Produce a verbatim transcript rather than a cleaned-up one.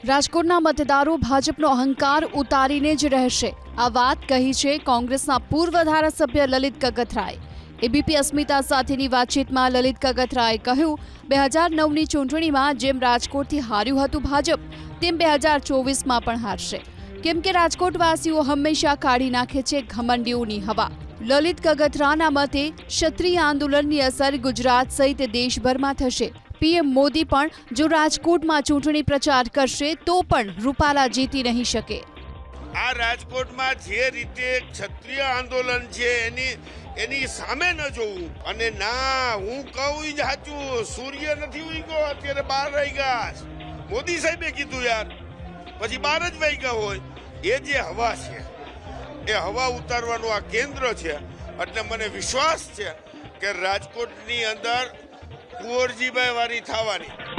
રાજકોટના મતદારો ભાજપનો અહંકાર ઉતારીને જ રહેશે। આ વાત કહી છે કોંગ્રેસના પૂર્વ ધારાસભ્ય લલિત કગથરાએ। એબીપી અસ્મિતા સાથેની વાતચીતમાં લલિત કગથરાએ કહ્યું, બે હજાર નવની ચૂંટણીમાં જેમ રાજકોટથી હાર્યું હતું ભાજપ, તેમ બે હજાર ચોવીસમાં પણ હારશે, કેમ કે રાજકોટવાસીઓ હંમેશા કાઢી નાખે છે ઘમંડીઓની હવા। લલિત કગથરાના મતે ક્ષત્રિય આંદોલનની અસર ગુજરાત સહિત દેશભરમાં થશે। પીએમ મોદી પણ જો રાજકોટમાં ચૂંટણી પ્રચાર કરશે તો પણ રૂપાલા જીતી નહીં શકે। આ રાજકોટમાં જે રીતે ક્ષત્રિય આંદોલન છે એની એની સામે ન જોવું અને ના હું કહું જ સાચું, સૂર્ય નથી ઉગ્યો, અત્યારે બાર વાગ્યા, મોદી સાહેબે કીધું યાર, પછી બાર જ વાગ્યા હોય। એ જે હવા છે એ હવા ઉતારવાનું આ કેન્દ્ર છે, એટલે મને વિશ્વાસ છે કે રાજકોટની અંદર કુંવરજીભાઈ વાળી થવાની।